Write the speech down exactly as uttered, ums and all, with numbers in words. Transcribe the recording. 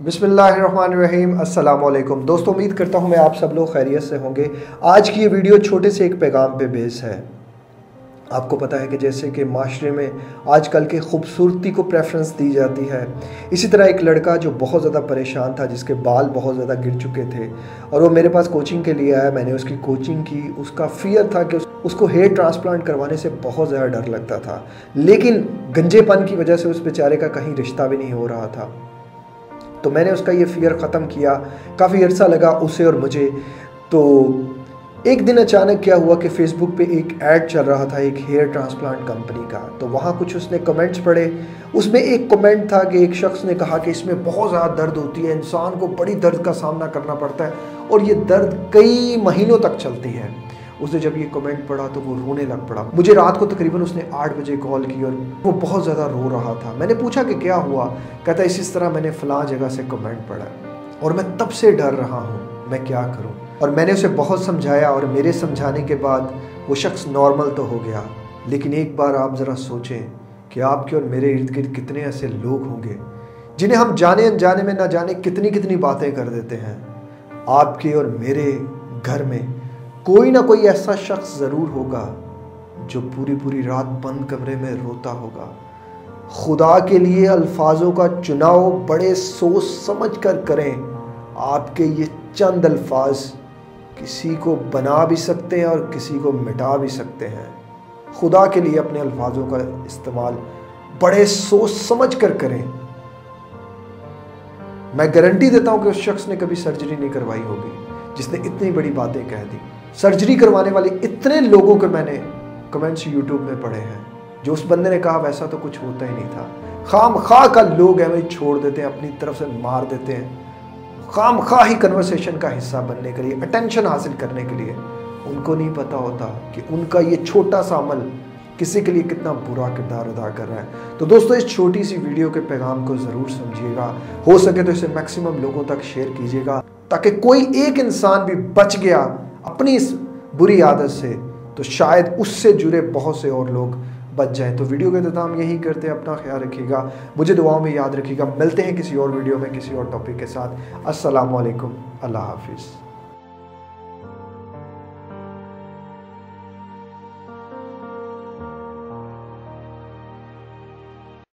बिस्मिल्लाहिर्रहमानिर्रहीम। अस्सलाम वालेकुम दोस्तों, उम्मीद करता हूँ मैं आप सब लोग खैरियत से होंगे। आज की ये वीडियो छोटे से एक पैगाम पे बेस है। आपको पता है कि जैसे कि माशरे में आजकल के खूबसूरती को प्रेफरेंस दी जाती है, इसी तरह एक लड़का जो बहुत ज़्यादा परेशान था, जिसके बाल बहुत ज़्यादा गिर चुके थे और वो मेरे पास कोचिंग के लिए आया। मैंने उसकी कोचिंग की। उसका फियर था कि उसको हेयर ट्रांसप्लांट करवाने से बहुत ज़्यादा डर लगता था, लेकिन गंजेपन की वजह से उस बेचारे का कहीं रिश्ता भी नहीं हो रहा था। तो मैंने उसका ये फियर ख़त्म किया। काफ़ी अर्सा लगा उसे और मुझे। तो एक दिन अचानक क्या हुआ कि फ़ेसबुक पे एक ऐड चल रहा था एक हेयर ट्रांसप्लांट कंपनी का। तो वहाँ कुछ उसने कमेंट्स पढ़े। उसमें एक कमेंट था कि एक शख्स ने कहा कि इसमें बहुत ज़्यादा दर्द होती है, इंसान को बड़ी दर्द का सामना करना पड़ता है और ये दर्द कई महीनों तक चलती है। उसने जब ये कमेंट पढ़ा तो वो रोने लग पड़ा। मुझे रात को तकरीबन उसने आठ बजे कॉल की और वो बहुत ज़्यादा रो रहा था। मैंने पूछा कि क्या हुआ। कहता इस इस तरह मैंने फ़लाँ जगह से कमेंट पढ़ा और मैं तब से डर रहा हूँ, मैं क्या करूँ। और मैंने उसे बहुत समझाया और मेरे समझाने के बाद वो शख्स नॉर्मल तो हो गया। लेकिन एक बार आप ज़रा सोचें कि आपके और मेरे इर्द गिर्द कितने ऐसे लोग होंगे जिन्हें हम जाने अनजाने में ना जाने कितनी कितनी बातें कर देते हैं। आपके और मेरे घर में कोई ना कोई ऐसा शख्स ज़रूर होगा जो पूरी पूरी रात बंद कमरे में रोता होगा। खुदा के लिए अल्फाजों का चुनाव बड़े सोच समझ कर करें। आपके ये चंद अल्फाज किसी को बना भी सकते हैं और किसी को मिटा भी सकते हैं। खुदा के लिए अपने अल्फाजों का इस्तेमाल बड़े सोच समझ कर करें। मैं गारंटी देता हूं कि उस शख्स ने कभी सर्जरी नहीं करवाई होगी जिसने इतनी बड़ी बातें कह दी। सर्जरी करवाने वाले इतने लोगों के मैंने कमेंट्स यूट्यूब में पढ़े हैं जो उस बंदे ने कहा वैसा तो कुछ होता ही नहीं था। खाम खा का लोग हमें छोड़ देते हैं, अपनी तरफ से मार देते हैं, खाम खा ही कन्वर्सेशन का हिस्सा बनने के लिए, अटेंशन हासिल करने के लिए। उनको नहीं पता होता कि उनका ये छोटा सा अमल किसी के लिए कितना बुरा किरदार अदा कर रहा है। तो दोस्तों, इस छोटी सी वीडियो के पैगाम को ज़रूर समझिएगा। हो सके तो इसे मैक्सिमम लोगों तक शेयर कीजिएगा ताकि कोई एक इंसान भी बच गया अपनी इस बुरी आदत से तो शायद उससे जुड़े बहुत से और लोग बच जाएं। तो वीडियो का इंतजाम यही करते हैं। अपना ख्याल रखिएगा, मुझे दुआओं में याद रखिएगा। मिलते हैं किसी और वीडियो में किसी और टॉपिक के साथ। अस्सलाम वालेकुम, अल्लाह हाफिज़।